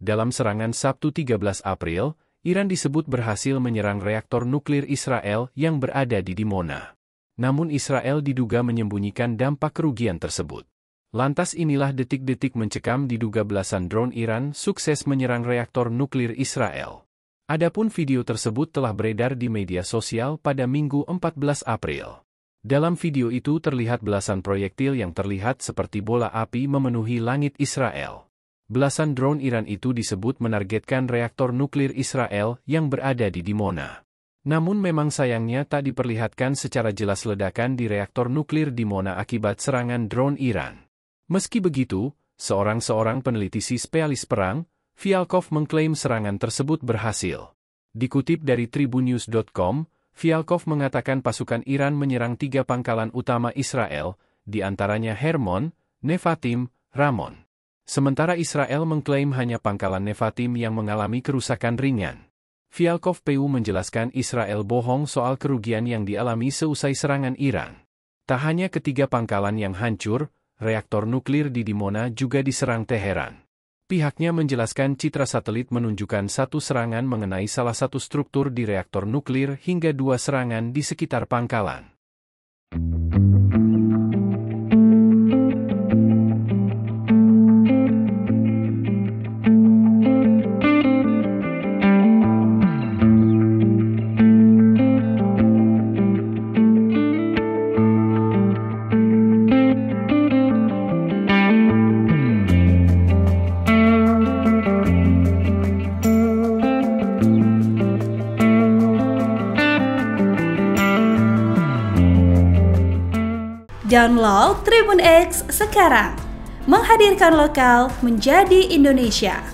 Dalam serangan Sabtu 13 April, Iran disebut berhasil menyerang reaktor nuklir Israel yang berada di Dimona. Namun Israel diduga menyembunyikan dampak kerugian tersebut. Lantas inilah detik-detik mencekam diduga belasan drone Iran sukses menyerang reaktor nuklir Israel. Adapun video tersebut telah beredar di media sosial pada Minggu 14 April. Dalam video itu terlihat belasan proyektil yang terlihat seperti bola api memenuhi langit Israel. Belasan drone Iran itu disebut menargetkan reaktor nuklir Israel yang berada di Dimona. Namun memang sayangnya tak diperlihatkan secara jelas ledakan di reaktor nuklir Dimona akibat serangan drone Iran. Meski begitu, seorang peneliti spesialis perang, Fialkov mengklaim serangan tersebut berhasil. Dikutip dari Tribunnews.com, Fialkov mengatakan pasukan Iran menyerang 3 pangkalan utama Israel, di antaranya Hermon, Nevatim, Ramon. Sementara Israel mengklaim hanya pangkalan Nevatim yang mengalami kerusakan ringan. Fialkov PU menjelaskan Israel bohong soal kerugian yang dialami seusai serangan Iran. Tak hanya ketiga pangkalan yang hancur, reaktor nuklir di Dimona juga diserang Teheran. Pihaknya menjelaskan citra satelit menunjukkan satu serangan mengenai salah satu struktur di reaktor nuklir hingga 2 serangan di sekitar pangkalan. Download Tribun X sekarang, menghadirkan lokal menjadi Indonesia.